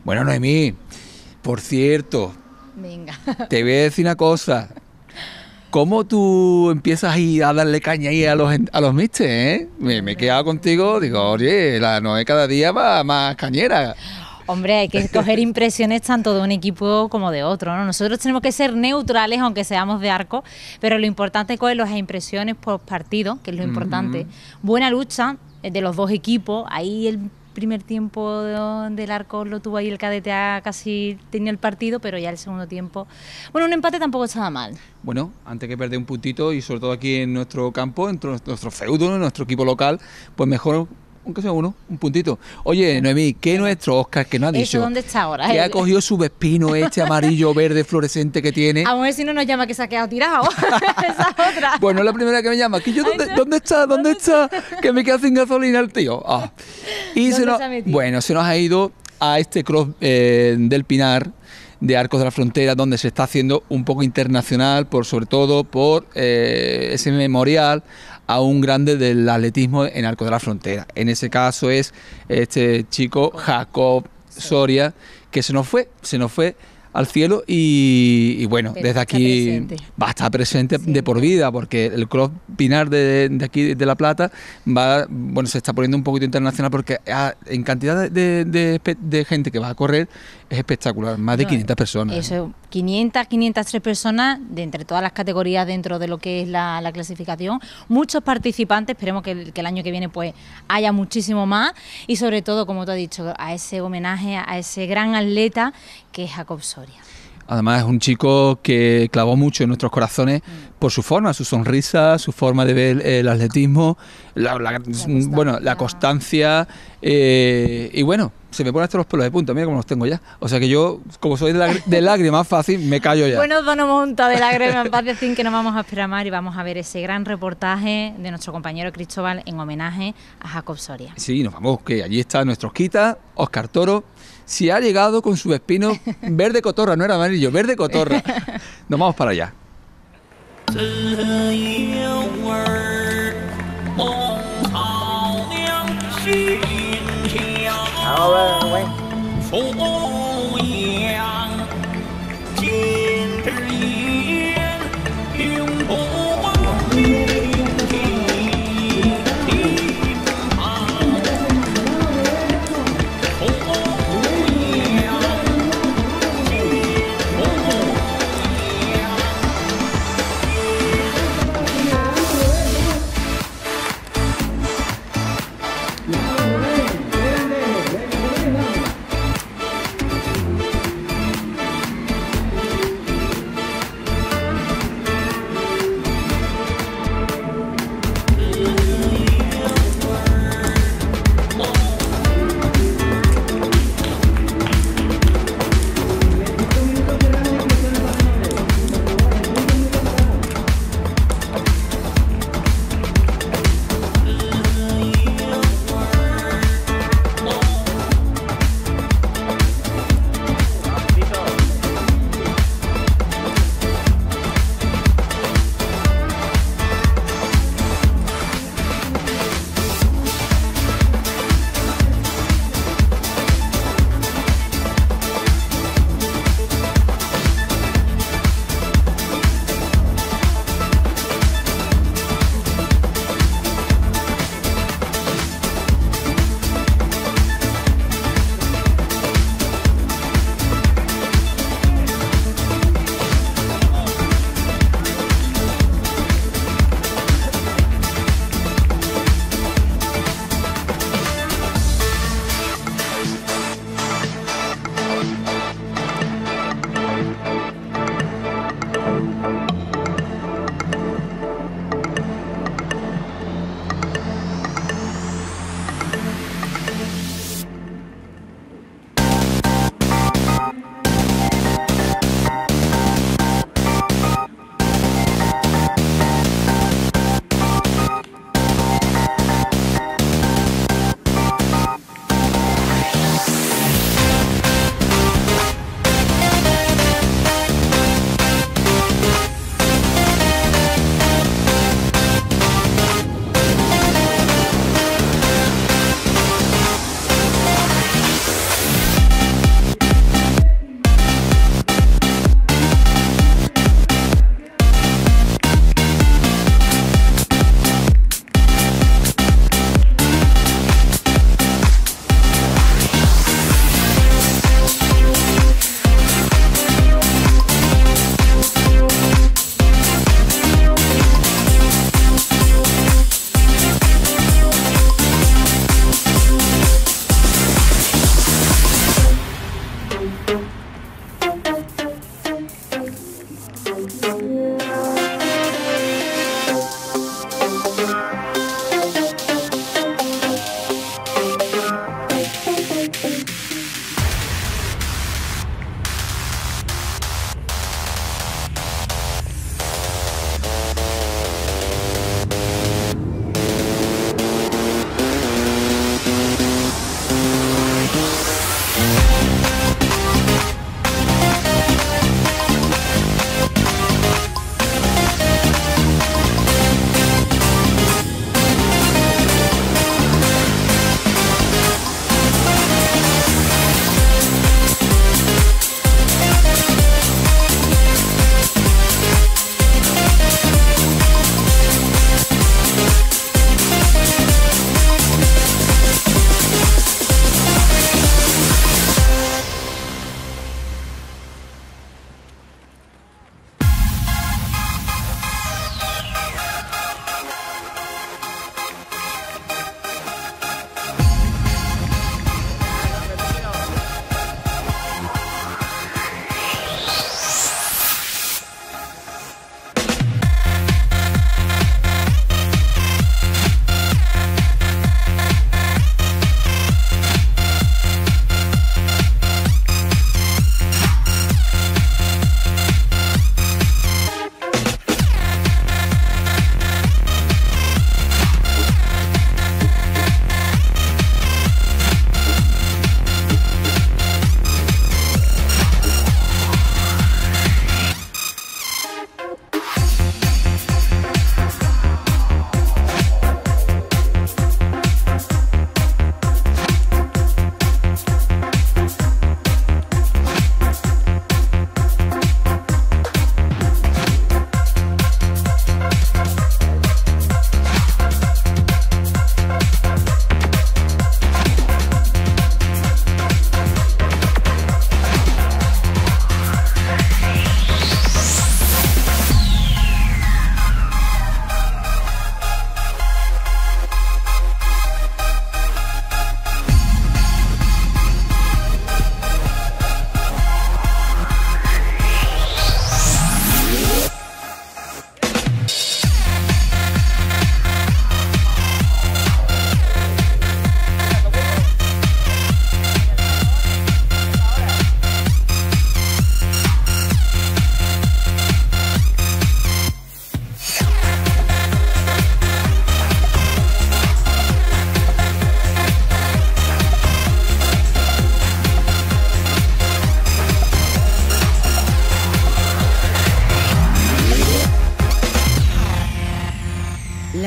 Bueno, Noemí, por cierto, Venga. te voy a decir una cosa. ¿Cómo tú empiezas ahí a darle caña ahí a los mixtes, eh? Me he quedado contigo, digo, oye, la Noé cada día va más cañera. Hombre, hay que coger impresiones tanto de un equipo como de otro, ¿no? Nosotros tenemos que ser neutrales, aunque seamos de Arcos, pero lo importante es coger las impresiones por partido, que es lo importante. Buena lucha de los dos equipos, ahí el primer tiempo del Arcos lo tuvo ahí el cadete, casi tenía el partido, pero ya el segundo tiempo... Bueno, un empate tampoco estaba mal. Bueno, antes que perder un puntito, y sobre todo aquí en nuestro campo, en nuestro feudo, en nuestro equipo local, pues mejor... aunque sea uno, un puntito. Oye, Noemí, ¿qué nuestro Óscar que no ha dicho? ¿Eso dónde está ahora? Que ha cogido su vespino este amarillo verde fluorescente que tiene. A ver si no nos llama que se ha quedado tirado. Esa otra. Bueno, es la primera que me llama. Que yo, ¿dónde está? Que me queda sin gasolina el tío. Ah. Y se nos ha ido a este cross del Pinar, de Arcos de la Frontera, donde se está haciendo un poco internacional, sobre todo por ese memorial a un grande del atletismo en Arcos de la Frontera. En ese caso es este chico Jacob Soria, que se nos fue al cielo y bueno, pero desde aquí va a estar presente de por vida, porque el Cross Pinar de aquí de La Plata se está poniendo un poquito internacional, porque en cantidad de gente que va a correr es espectacular, más de 500 personas. Eso, 503 personas de entre todas las categorías dentro de lo que es la clasificación, muchos participantes, esperemos que el año que viene pues haya muchísimo más, y sobre todo, como tú has dicho, a ese homenaje a ese gran atleta que es Jacob Soria. Además es un chico que clavó mucho en nuestros corazones por su forma, su sonrisa, su forma de ver el atletismo, la constancia, y bueno, se me ponen hasta los pelos de punta, mira cómo los tengo ya. O sea que yo, como soy de lágrimas fácil, me callo ya. Bueno, dono monta de lágrimas, en paz decir que no vamos a esperar más y vamos a ver ese gran reportaje de nuestro compañero Cristóbal en homenaje a Jacob Soria. Sí, nos vamos, que allí está nuestro Osquita, Óscar Toro. Si ha llegado con su espino verde cotorra, no era amarillo, verde cotorra. Nos vamos para allá.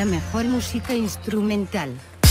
la mejor música instrumental.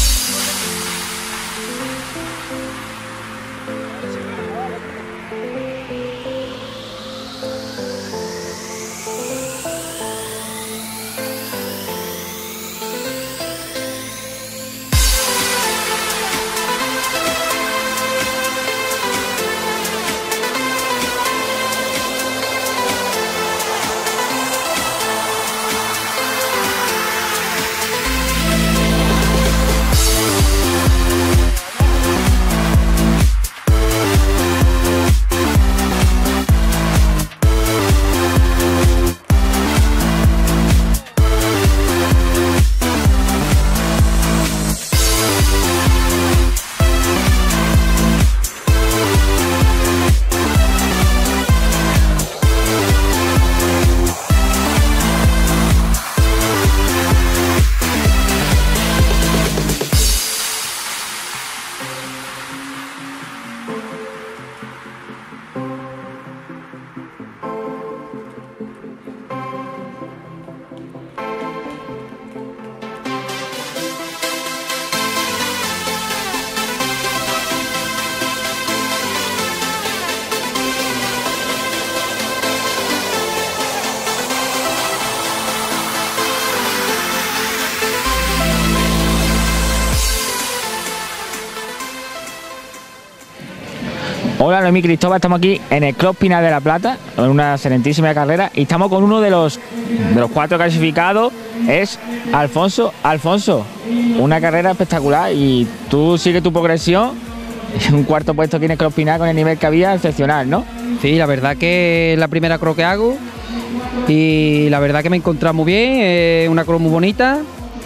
Hola, Noemí, Cristóbal, estamos aquí en el Cross Pinar de la Plata, en una excelentísima carrera, y estamos con uno de los 4 clasificados, es Alfonso. Alfonso, una carrera espectacular y tú sigues tu progresión, un 4º puesto aquí en el Cross Pinar con el nivel que había, excepcional, ¿no? Sí, la verdad que es la primera cross que hago y la verdad que me he encontrado muy bien, una cross muy bonita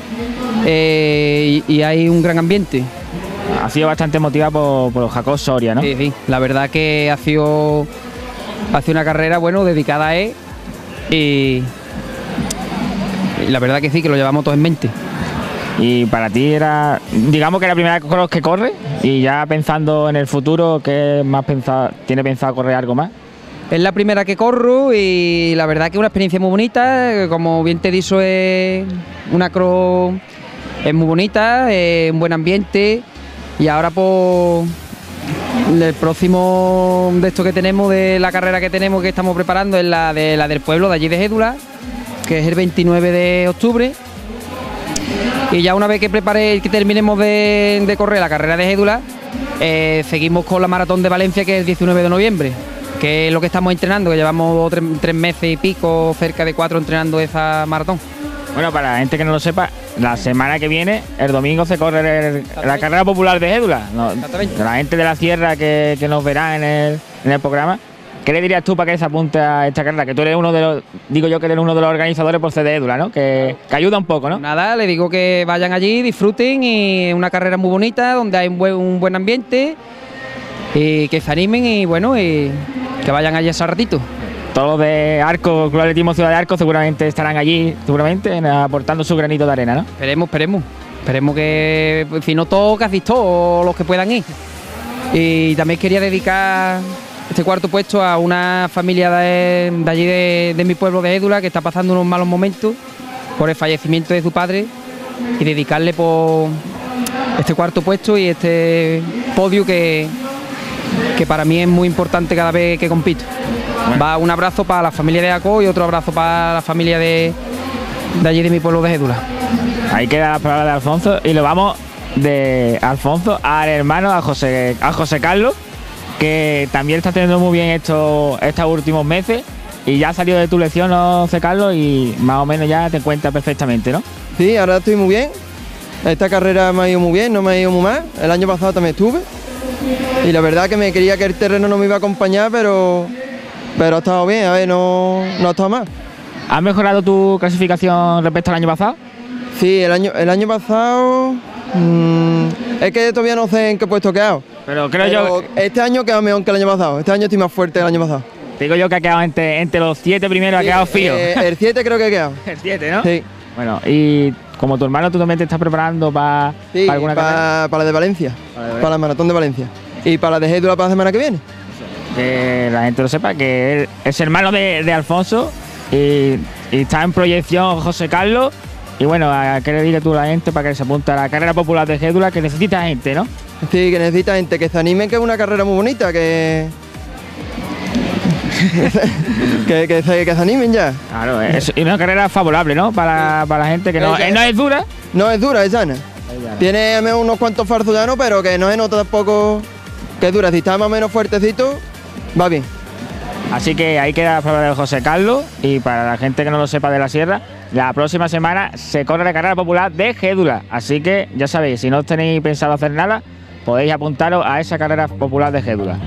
y hay un gran ambiente. Ha sido bastante motivada por Jacob Soria, ¿no? Sí, sí, la verdad que ha sido una carrera, bueno, dedicada a él y la verdad que sí, que lo llevamos todos en mente. Y para ti era, digamos que era la primera cross que corre, y ya pensando en el futuro, ¿qué más tiene pensado correr algo más? Es la primera que corro y la verdad que es una experiencia muy bonita, como bien te he dicho, es una cross, es muy bonita, es un buen ambiente. Y ahora pues el próximo de esto que tenemos, de la carrera que tenemos, que estamos preparando, es la del pueblo de allí de Gédula, que es el 29 de octubre. Y ya una vez que terminemos de correr la carrera de Gédula, seguimos con la maratón de Valencia, que es el 19 de noviembre, que es lo que estamos entrenando, que llevamos 3 meses y pico, cerca de 4 entrenando esa maratón. Bueno, para la gente que no lo sepa, la semana que viene, el domingo, se corre la carrera popular de Gédula. La gente de la sierra que nos verá en el programa, ¿qué le dirías tú para que se apunte a esta carrera? Que tú eres uno de los, digo yo que eres uno de los organizadores por ser de Gédula, ¿no? Que ayuda un poco, ¿no? Nada, le digo que vayan allí, disfruten, y una carrera muy bonita, donde hay un buen ambiente, y que se animen y bueno, y que vayan allí ese ratito. Todos los de Arco, Club Atletismo Ciudad de Arco, seguramente estarán allí, aportando su granito de arena, ¿no? Esperemos que, si no todos, casi todos los que puedan ir. Y también quería dedicar este 4º puesto a una familia de allí de mi pueblo de Gédula, que está pasando unos malos momentos por el fallecimiento de su padre, y dedicarle por este 4º puesto y este podio que para mí es muy importante cada vez que compito. Bueno. Va un abrazo para la familia de Aco y otro abrazo para la familia de allí de mi pueblo de Gédula. Ahí queda la palabra de Alfonso, y lo vamos de Alfonso al hermano, a José Carlos, que también está teniendo muy bien estos últimos meses, y ya ha salido de tu lesión, ¿no, José Carlos? Y más o menos ya te encuentras perfectamente, ¿no? Sí, ahora estoy muy bien. Esta carrera me ha ido muy bien, no me ha ido muy mal. El año pasado también estuve. Y la verdad que me creía que el terreno no me iba a acompañar, pero ha estado bien, a ver, no ha estado mal. ¿Has mejorado tu clasificación respecto al año pasado? Sí, el año pasado es que todavía no sé en qué puesto he quedado. Pero yo este año he quedado mejor que el año pasado. Este año estoy más fuerte que el año pasado. Digo yo que ha quedado entre los 7 primeros, sí, ha quedado fío. El 7 creo que he quedado. El 7, ¿no? Sí. Bueno, y como tu hermano, tú también te estás preparando para alguna carrera. Para la de Valencia, para la maratón de Valencia. Y para la de Gédula para la semana que viene. Que la gente lo sepa, que es hermano de Alfonso, y está en proyección José Carlos, Y bueno, ¿a qué le digas tú a la gente para que se apunte a la carrera popular de Gédula? Que necesita gente, ¿no? Sí, que necesita gente que se anime, que es una carrera muy bonita, que se animen ya. Claro, es una carrera favorable, ¿no? Para la gente que no es dura. No es dura, es sana. Tiene unos cuantos farzos llanos, pero que no se nota tampoco que es dura. Si está más o menos fuertecito, va bien. Así que ahí queda la prueba de José Carlos. Y para la gente que no lo sepa de la sierra, la próxima semana se corre la carrera popular de Gédula. Así que ya sabéis, si no tenéis pensado hacer nada, podéis apuntaros a esa carrera popular de Gédula.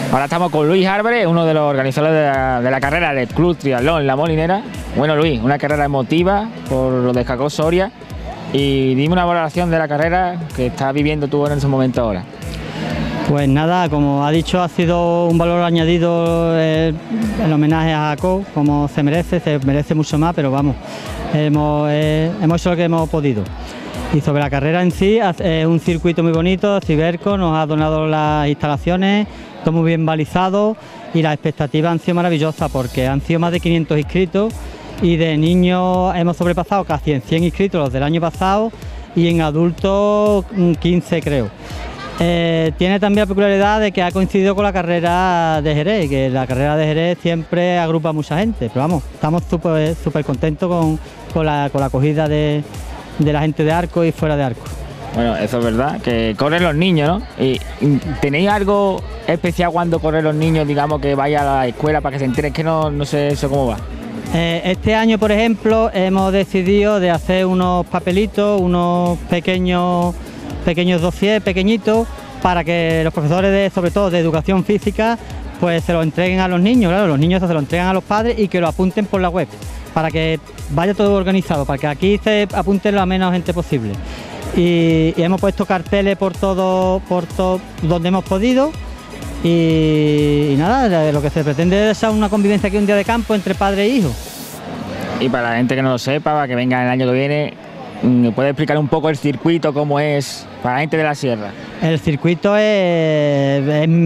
Ahora estamos con Luis Álvarez, uno de los organizadores de la carrera del Club Triatlón La Molinera. Bueno, Luis, una carrera emotiva por lo de Jacob Soria. Y dime una valoración de la carrera que estás viviendo tú en ese momento ahora. Pues nada, como ha dicho, ha sido un valor añadido el homenaje a Jacob, como se merece mucho más, pero vamos, hemos hecho lo que hemos podido. Y sobre la carrera en sí, es un circuito muy bonito, Ciberco nos ha donado las instalaciones, todo muy bien balizado y las expectativas han sido maravillosas porque han sido más de 500 inscritos y de niños hemos sobrepasado casi en 100 inscritos los del año pasado y en adultos 15 creo. Tiene también la peculiaridad de que ha coincidido con la carrera de Jerez, que la carrera de Jerez siempre agrupa a mucha gente, pero vamos, estamos súper contentos con la acogida de la gente de Arcos y fuera de Arcos. Bueno, eso es verdad, que corren los niños, ¿no? ¿Y tenéis algo especial cuando corren los niños, digamos, que vaya a la escuela para que se enteren? Que no sé eso cómo va. Este año, por ejemplo, hemos decidido de hacer unos papelitos, unos pequeños dossiers pequeñitos para que los profesores, sobre todo de educación física, pues se lo entreguen a los niños. Claro, los niños se lo entregan a los padres y que lo apunten por la web, para que vaya todo organizado, para que aquí se apunte la menos gente posible. Y hemos puesto carteles por todo donde hemos podido. Y nada, lo que se pretende es una convivencia aquí un día de campo entre padre e hijo. Y para la gente que no lo sepa, para que venga el año que viene, ¿me puede explicar un poco el circuito, cómo es para la gente de la sierra? El circuito es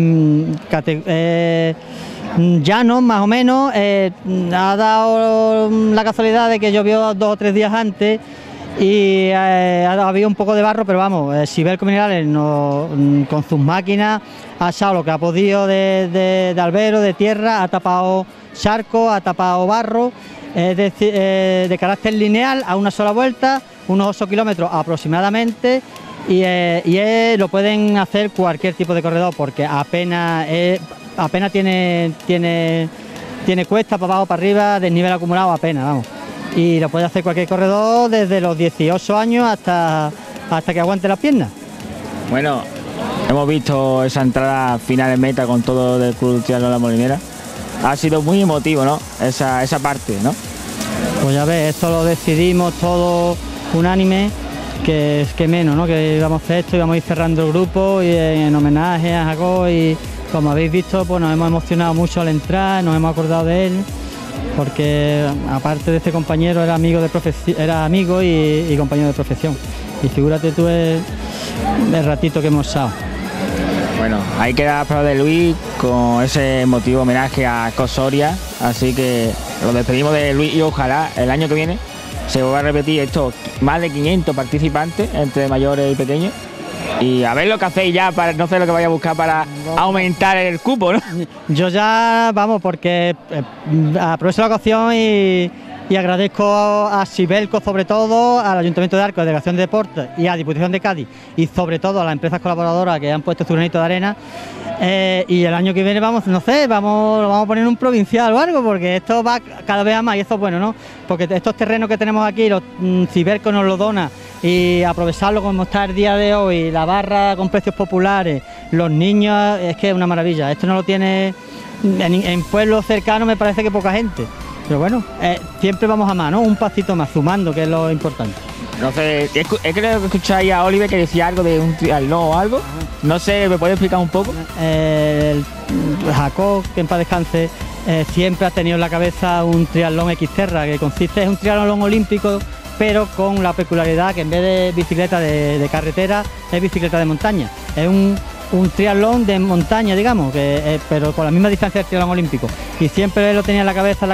llano, más o menos. Ha dado la casualidad de que llovió 2 o 3 días antes y había un poco de barro, pero vamos, Siberco Minerales con sus máquinas ha echado lo que ha podido de albero, de tierra, ha tapado charco, ha tapado barro, es decir, de carácter lineal a una sola vuelta, unos 8 kilómetros aproximadamente, y lo pueden hacer cualquier tipo de corredor porque apenas tiene cuesta para abajo, para arriba, desnivel acumulado apenas, vamos. Y lo puede hacer cualquier corredor desde los 18 años hasta que aguante las piernas. Bueno, hemos visto esa entrada final en meta con todo del Club Triatlón La Molinera. Ha sido muy emotivo, ¿no? Esa parte, ¿no? Pues ya ves, esto lo decidimos todo unánime, que es que menos, ¿no? Que íbamos a hacer esto, íbamos a ir cerrando el grupo y en homenaje a Jacob, y como habéis visto, pues nos hemos emocionado mucho al entrar, nos hemos acordado de él, porque aparte de este compañero era amigo y compañero de profesión. Y figúrate tú el ratito que hemos estado. Bueno, ahí queda la prueba de Luis con ese emotivo homenaje a Jacob Soria, así que lo despedimos de Luis y ojalá el año que viene se vuelva a repetir esto, más de 500 participantes entre mayores y pequeños. Y a ver lo que hacéis ya, para no sé lo que vaya a buscar para aumentar el cupo, ¿no? Yo ya, vamos, porque aprovecho la ocasión y agradezco a Siberco, sobre todo, al Ayuntamiento de Arcos, a la Delegación de Deportes y a Diputación de Cádiz, y sobre todo a las empresas colaboradoras que han puesto su granito de arena. Y el año que viene vamos a poner un provincial o algo, porque esto va cada vez a más y esto es bueno, ¿no? Porque estos terrenos que tenemos aquí, los Siberco nos lo dona, y aprovecharlo como está el día de hoy, la barra con precios populares, los niños, es que es una maravilla. Esto no lo tiene en pueblos cercanos, me parece que poca gente. Pero bueno, siempre vamos a más, ¿no? Un pasito más, sumando, que es lo importante. No sé, creo que escucháis a Oliver que decía algo de un triatlón o algo. No sé, ¿me puede explicar un poco? Jacob, que en paz descanse, siempre ha tenido en la cabeza un triatlón Xterra, que consiste en un triatlón olímpico, pero con la peculiaridad que en vez de bicicleta de carretera, es bicicleta de montaña. Es un triatlón de montaña, digamos, pero con la misma distancia del triatlón olímpico. Y siempre lo tenía en la cabeza.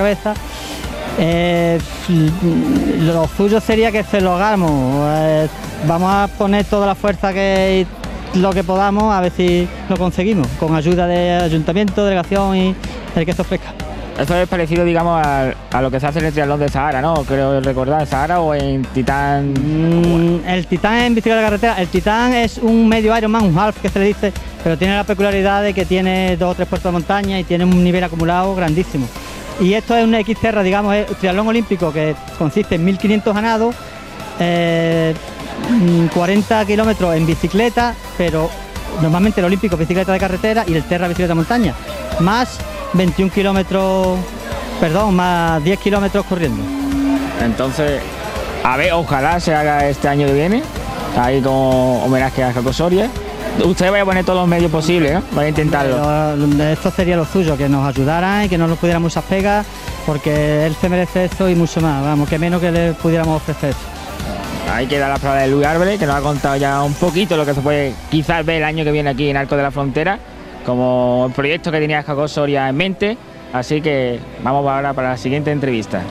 Lo suyo sería que se lo hagamos. Vamos a poner toda la fuerza y lo que podamos, a ver si lo conseguimos, con ayuda de ayuntamiento, delegación y el que se ofrezca. Esto es parecido, digamos, a lo que se hace en el triatlón de Sahara, ¿no? Creo recordar, ¿Sahara o en Titán? El Titán en bicicleta de carretera. El Titán es un medio Ironman, un half que se le dice, pero tiene la peculiaridad de que tiene 2 o 3 puertos de montaña y tiene un nivel acumulado grandísimo. Y esto es un Xterra, digamos, es un triatlón olímpico que consiste en 1500 a nado, 40 kilómetros en bicicleta, pero normalmente el olímpico bicicleta de carretera y el terra bicicleta de montaña, más 21 kilómetros, perdón, más 10 kilómetros corriendo. Entonces, a ver, ojalá se haga este año que viene, ahí como homenaje a Jaco Soria. Usted va a poner todos los medios posibles, ¿no? Va a intentarlo. Pero esto sería lo suyo, que nos ayudaran y que no nos pudiéramos esas pegas, porque él se merece esto y mucho más, vamos, que menos que le pudiéramos ofrecer. Ahí queda la palabra de Luis Árboles, que nos ha contado ya un poquito lo que se puede quizás ver el año que viene aquí en Arcos de la Frontera, como el proyecto que tenía Jaco Soria en mente. Así que vamos ahora para la siguiente entrevista.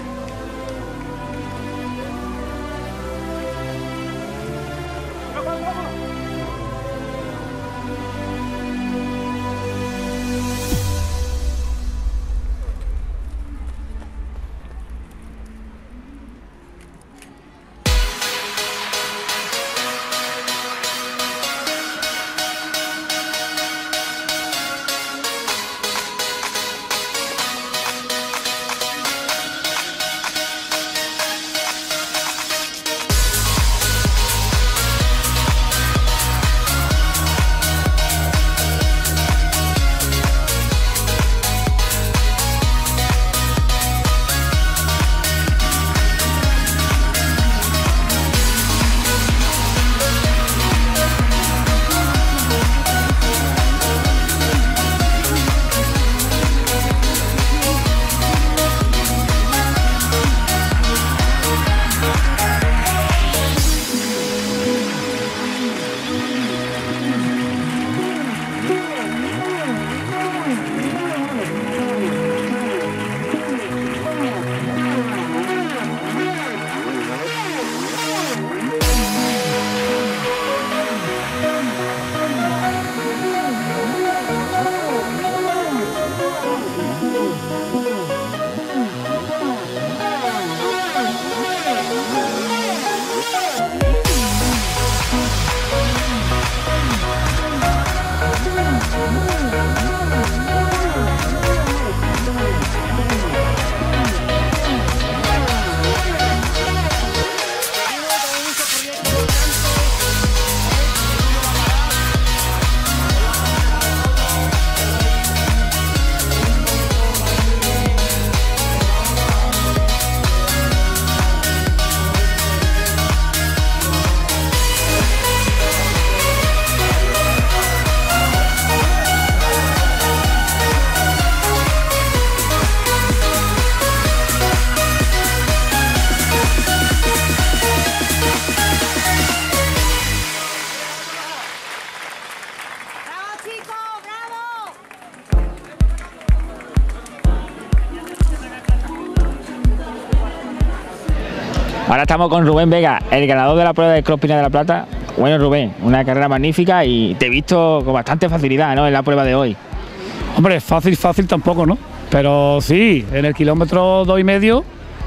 Ahora estamos con Rubén Vega, el ganador de la prueba de Cross Pinar de la Plata. Bueno, Rubén, una carrera magnífica y te he visto con bastante facilidad, ¿no?, en la prueba de hoy. Hombre, fácil tampoco, ¿no? Pero sí, en el kilómetro 2,5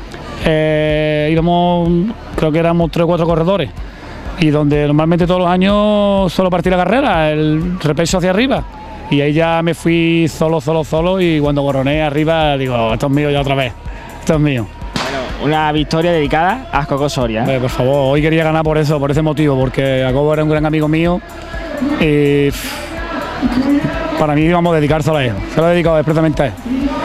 íbamos, creo que éramos 3 o 4 corredores. Y donde normalmente todos los años solo partí la carrera, el repeso hacia arriba. Y ahí ya me fui solo y cuando borroné arriba digo, esto es mío ya otra vez, esto es mío. Una victoria dedicada a Jaco Soria. Por favor, hoy quería ganar por eso, por ese motivo, porque Jacobo era un gran amigo mío y para mí íbamos a dedicárselo a él, se lo he dedicado expresamente a él.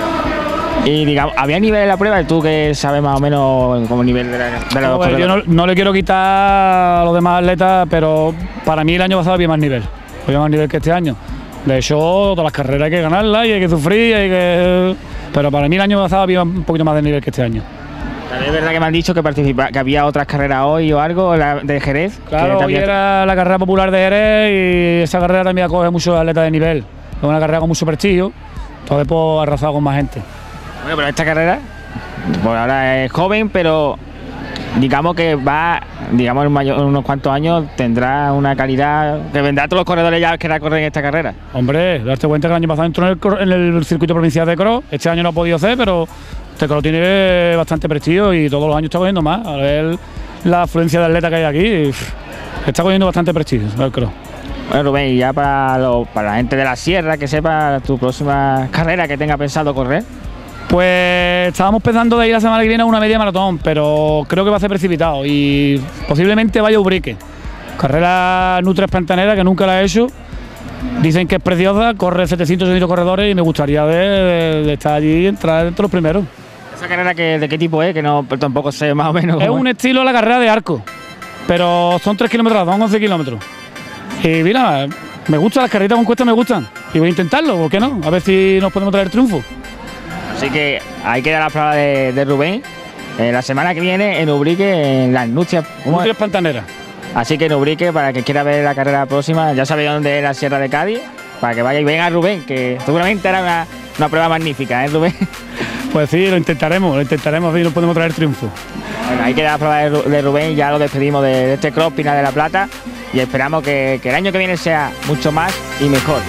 Y digamos, ¿había nivel en la prueba? ¿Tú que sabes más o menos como nivel de la yo no le quiero quitar a los demás atletas, pero para mí el año pasado había más nivel que este año. De hecho, todas las carreras hay que ganarlas y hay que sufrir, pero para mí el año pasado había un poquito más de nivel que este año. ¿Es verdad que me han dicho que había otras carreras hoy o algo, la de Jerez? Claro, hoy era la carrera popular de Jerez y esa carrera también acoge muchos atletas de nivel. Es una carrera con mucho prestigio, entonces pues arrasado con más gente. Bueno, pero esta carrera, por ahora es joven, pero digamos que va, digamos en unos cuantos años tendrá una calidad que vendrá a todos los corredores ya que corren esta carrera. Hombre, darte cuenta que el año pasado entró en el circuito provincial de cross, este año no ha podido hacer, pero este cross tiene bastante prestigio y todos los años está cogiendo más. A ver la afluencia de atletas que hay aquí, está cogiendo bastante prestigio el cross. Bueno, Rubén, y ya para la gente de la sierra, que sepa tu próxima carrera que tenga pensado correr. Pues estábamos pensando de ir la semana que viene a una media maratón, pero creo que va a ser precipitado y posiblemente vaya a Ubrique, Carrera Nutres Pantanera, que nunca la he hecho. Dicen que es preciosa, corre 700 corredores y me gustaría de estar allí y entrar entre los primeros. ¿Esa carrera de qué tipo es? Que no, pero tampoco sé más o menos. Es un estilo la carrera de arco, pero son 3 kilómetros, son 11 kilómetros. Y mira, me gustan las carreritas con cuesta, me gustan. Y voy a intentarlo, ¿por qué no? A ver si nos podemos traer triunfo. Así que ahí queda la prueba de Rubén. La semana que viene en Ubrique, en las Nutrias Pantaneras. Así que en Ubrique, para que quiera ver la carrera próxima, ya sabéis dónde es la Sierra de Cádiz, para que vaya y venga Rubén, que seguramente era una prueba magnífica, ¿eh, Rubén? Pues sí, lo intentaremos, a ver si nos podemos traer triunfo. Bueno, ahí queda la prueba de Rubén y ya lo despedimos de este Cross Pinar de la Plata y esperamos que el año que viene sea mucho más y mejor.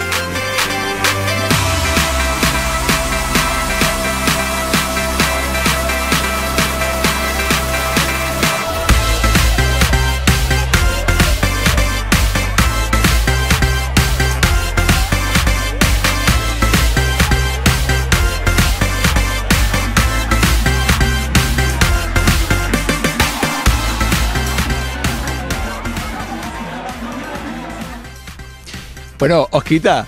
Bueno, Osquita,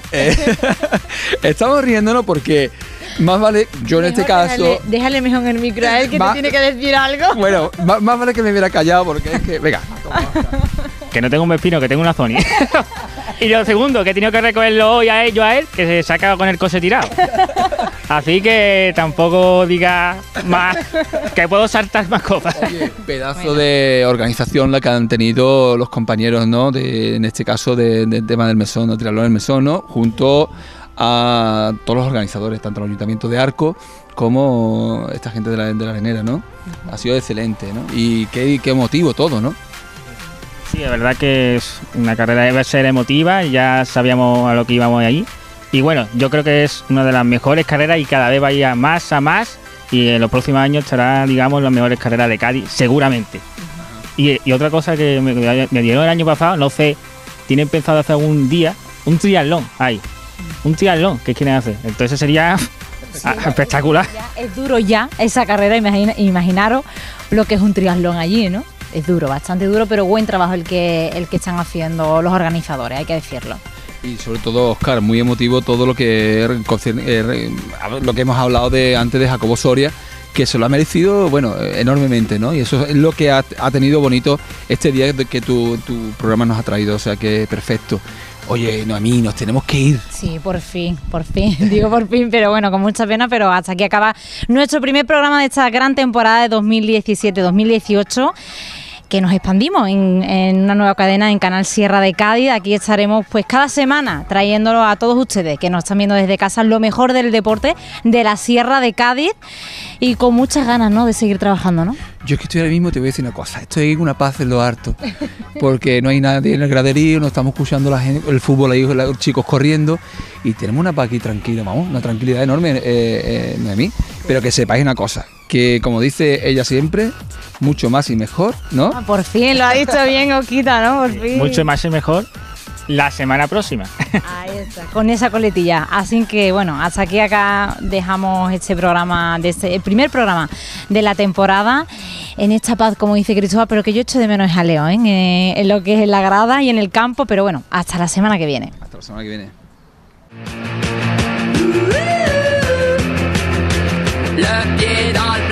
estamos riéndonos porque más vale, yo en este caso... Déjale mejor en el micro a él que te tiene que decir algo. Bueno, más vale que me hubiera callado porque es que... Venga. Que no tengo un pepino, que tengo una Sony. Y lo segundo, que he tenido que recogerlo hoy a él, que se ha quedado con el coche tirado. Así que tampoco diga más, que puedo saltar más cosas. Oye, pedazo de organización la que han tenido los compañeros, ¿no? En este caso del tema del mesón, ¿no? Triatlón del mesón, ¿no? Junto a todos los organizadores, tanto el Ayuntamiento de Arco como esta gente de la arenera, ¿no? Ha sido excelente, ¿no? Y qué emotivo todo, ¿no? Sí, la verdad que es una carrera debe ser emotiva, ya sabíamos a lo que íbamos ahí. Y bueno, yo creo que es una de las mejores carreras y cada vez va a ir más a más. Y en los próximos años estará, digamos, las mejores carreras de Cádiz, seguramente. Y otra cosa que me dieron el año pasado, no sé, tienen pensado hacer algún día un triatlón ahí. Un triatlón que quieren hacer. Entonces sería espectacular. Es duro ya esa carrera, imaginaros lo que es un triatlón allí, ¿no? Es duro, bastante duro, pero buen trabajo el que están haciendo los organizadores, hay que decirlo. Y sobre todo, Óscar, muy emotivo todo lo que hemos hablado antes de Jacobo Soria, que se lo ha merecido, bueno, enormemente, ¿no? Y eso es lo que ha tenido bonito este día que tu programa nos ha traído, o sea que perfecto. Oye, Noemí, nos tenemos que ir. Sí, por fin, digo por fin, pero bueno, con mucha pena, pero hasta aquí acaba nuestro primer programa de esta gran temporada de 2017-2018. Que nos expandimos en una nueva cadena en Canal Sierra de Cádiz. Aquí estaremos pues cada semana trayéndolo a todos ustedes que nos están viendo desde casa lo mejor del deporte de la Sierra de Cádiz y con muchas ganas, ¿no?, de seguir trabajando, ¿no? Yo es que estoy ahora mismo, te voy a decir una cosa, estoy en una paz en lo harto, porque no hay nadie en el graderío, no estamos escuchando la gente, el fútbol ahí, los chicos corriendo y tenemos una paz aquí tranquila, vamos, una tranquilidad enorme, Noemí, pero que sepáis una cosa, que como dice ella siempre, mucho más y mejor, ¿no? Ah, por fin, lo ha dicho bien, Oquita, ¿no? Por fin. Mucho más y mejor la semana próxima. Ahí está, con esa coletilla. Así que, bueno, hasta aquí acá dejamos este programa, el primer programa de la temporada, en esta paz, como dice Cristóbal, pero que yo echo de menos es jaleo, en lo que es en la grada y en el campo, pero bueno, hasta la semana que viene. Hasta la semana que viene. Le pied dans